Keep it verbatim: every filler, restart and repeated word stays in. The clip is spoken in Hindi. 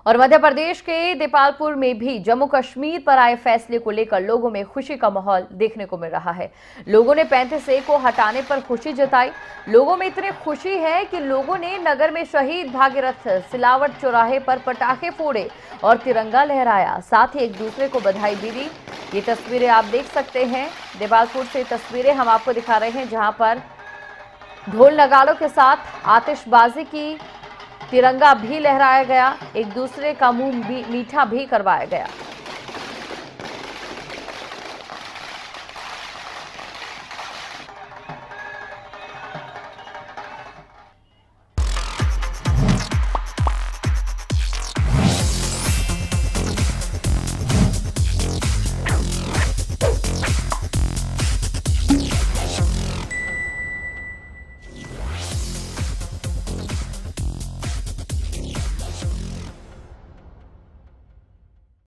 और मध्य प्रदेश के देपालपुर में भी जम्मू कश्मीर पर आए फैसले को लेकर लोगों में खुशी का माहौल देखने को मिल रहा है। लोगों ने पैंतीस ए को हटाने पर खुशी जताई। लोगों में इतनी खुशी है कि लोगों ने नगर में शहीद भागीरथ सिलावट चौराहे पर पटाखे फोड़े और तिरंगा लहराया, साथ ही एक दूसरे को बधाई भी दी। ये तस्वीरें आप देख सकते हैं, देपालपुर से तस्वीरें हम आपको दिखा रहे हैं, जहां पर ढोल नगाड़ों के साथ आतिशबाजी की, तिरंगा भी लहराया गया, एक दूसरे का मुंह भी मीठा भी करवाया गया।